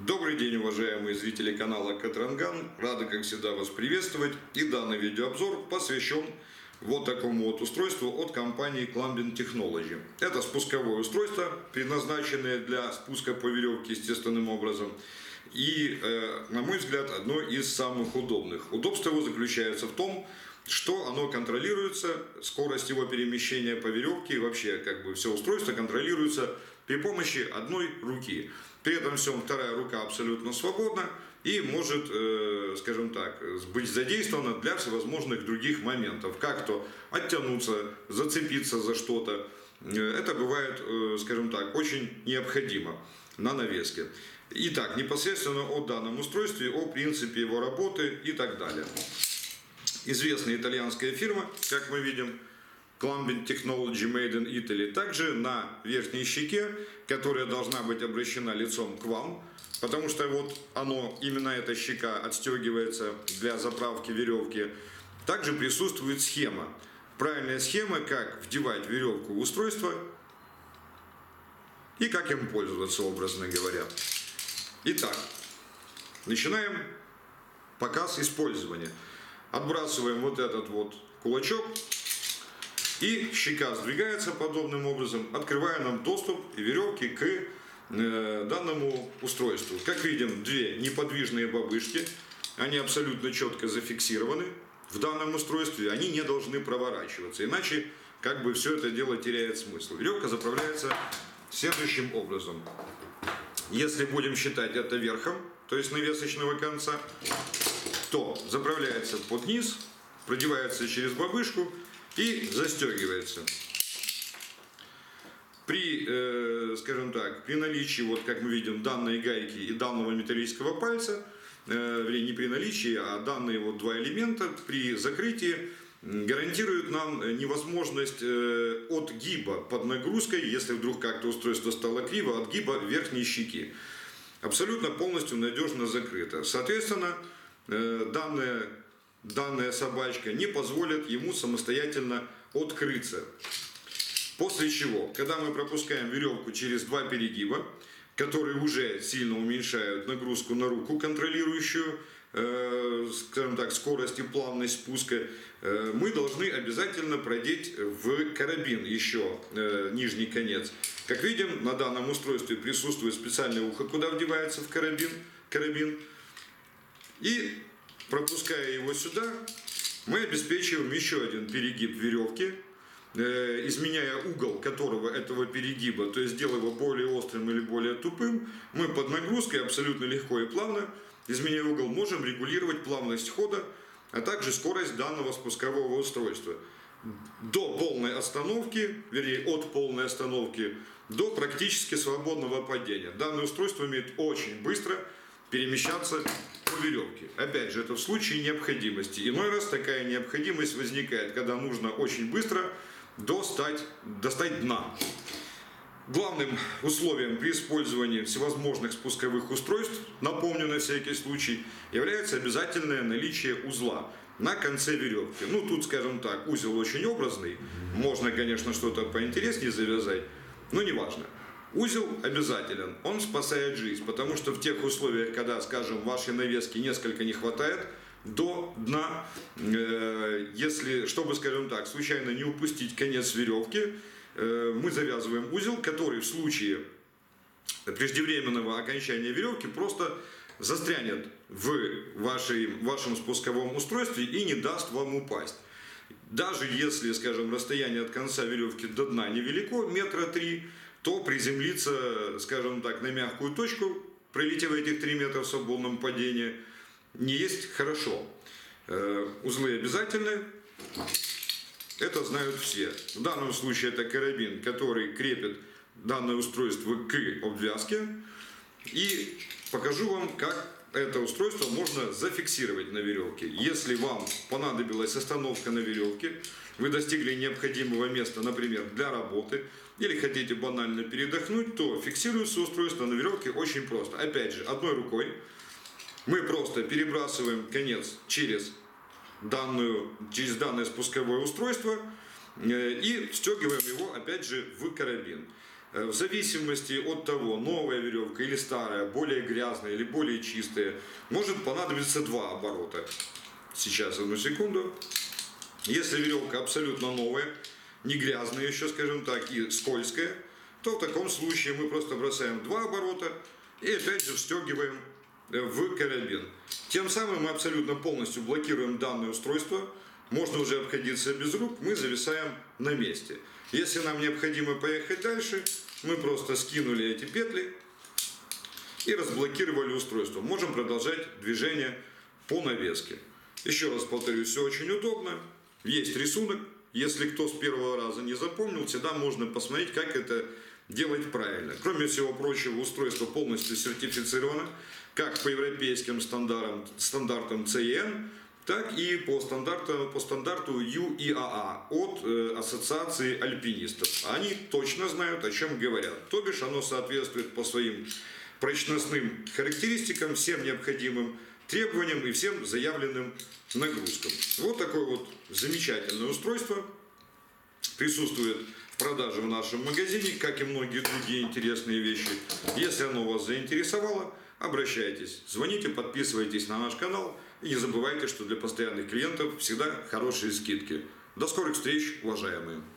Добрый день, уважаемые зрители канала Катранган. Рады, как всегда, вас приветствовать. И данный видеообзор посвящен вот такому вот устройству от компании Climbing Technology. Это спусковое устройство, предназначенное для спуска по веревке естественным образом. И, на мой взгляд, одно из самых удобных. Удобство его заключается в том, что оно контролируется, скорость его перемещения по веревке и вообще все устройство контролируется при помощи одной руки. При этом всем вторая рука абсолютно свободна и может, скажем так, быть задействована для всевозможных других моментов. Как то оттянуться, зацепиться за что-то. Это бывает, скажем так, очень необходимо на навеске. Итак, непосредственно о данном устройстве, о принципе его работы и так далее. Известная итальянская фирма, как мы видим, Climbing Technology Made in Italy. Также на верхней щеке, которая должна быть обращена лицом к вам, потому что вот именно эта щека отстегивается для заправки веревки. Также присутствует схема. Правильная схема, как вдевать веревку в устройство и как им пользоваться, образно говоря. Итак, начинаем показ использования. Отбрасываем вот этот вот кулачок, и щека сдвигается подобным образом, открывая нам доступ и веревки к данному устройству. Как видим, две неподвижные бабышки, они абсолютно четко зафиксированы в данном устройстве, они не должны проворачиваться, иначе все это дело теряет смысл. Веревка заправляется следующим образом. Если будем считать это верхом, то есть навесочного конца, то заправляется под низ, продевается через бабышку и застегивается. При наличии, вот как мы видим, данной гайки и данного металлического пальца, не при наличии, а данные вот два элемента при закрытии гарантируют нам невозможность отгиба под нагрузкой, если вдруг как-то устройство стало криво, отгиба верхней щеки. Абсолютно полностью надежно закрыто. Соответственно, данная собачка не позволит ему самостоятельно открыться. После чего, когда мы пропускаем веревку через два перегиба, которые уже сильно уменьшают нагрузку на руку, контролирующую, скорость и плавность спуска, мы должны обязательно продеть в карабин еще нижний конец. Как видим, на данном устройстве присутствует специальное ухо, куда вдевается в карабин. И пропуская его сюда, мы обеспечиваем еще один перегиб веревки, изменяя угол этого перегиба, то есть делая его более острым или более тупым, мы под нагрузкой абсолютно легко и плавно, изменяя угол, можем регулировать плавность хода, а также скорость данного спускового устройства. До полной остановки, от полной остановки до практически свободного падения. Данное устройство умеет очень быстро перемещаться по веревке. Опять же, это в случае необходимости. Иной раз такая необходимость возникает, когда нужно очень быстро достать дна. Главным условием при использовании всевозможных спусковых устройств, напомню на всякий случай, является обязательное наличие узла на конце веревки. Тут, скажем так, узел очень образный, можно, конечно, что-то поинтереснее завязать, но не важно. Узел обязателен, он спасает жизнь, потому что в тех условиях, когда, скажем, вашей навески несколько не хватает до дна, чтобы, скажем так, случайно не упустить конец веревки, мы завязываем узел, который в случае преждевременного окончания веревки просто застрянет в вашем спусковом устройстве и не даст вам упасть. Даже если, скажем, расстояние от конца веревки до дна невелико, 3 метра, то приземлиться, скажем так, на мягкую точку, пролетев этих 3 метра в свободном падении, не есть хорошо. Узлы обязательны, это знают все. В данном случае это карабин, который крепит данное устройство к обвязке. И покажу вам, как это устройство можно зафиксировать на веревке. Если вам понадобилась остановка на веревке, вы достигли необходимого места, например, для работы, или хотите банально передохнуть, то фиксируется устройство на веревке очень просто. Опять же, одной рукой мы просто перебрасываем конец через данное спусковое устройство и встегиваем его опять же в карабин. В зависимости от того, новая веревка или старая, более грязная или более чистая, может понадобиться 2 оборота. Сейчас, одну секунду. Если веревка абсолютно новая, не грязная еще, скажем так, и скользкая, то в таком случае мы просто бросаем 2 оборота и опять же встегиваем в карабин. Тем самым мы абсолютно полностью блокируем данное устройство. Можно уже обходиться без рук, мы зависаем на месте. Если нам необходимо поехать дальше, мы просто скинули эти петли и разблокировали устройство. Можем продолжать движение по навеске. Еще раз повторюсь, все очень удобно. Есть рисунок. Если кто с первого раза не запомнил, всегда можно посмотреть, как это делать правильно. Кроме всего прочего, устройство полностью сертифицировано как по европейским стандартам CEN, так и по стандарту UIAA от Ассоциации альпинистов. Они точно знают, о чем говорят. То бишь оно соответствует по своим прочностным характеристикам, всем необходимым требованиям и всем заявленным нагрузкам. Вот такое вот замечательное устройство присутствует в продаже в нашем магазине, как и многие другие интересные вещи. Если оно вас заинтересовало, обращайтесь, звоните, подписывайтесь на наш канал и не забывайте, что для постоянных клиентов всегда хорошие скидки. До скорых встреч, уважаемые!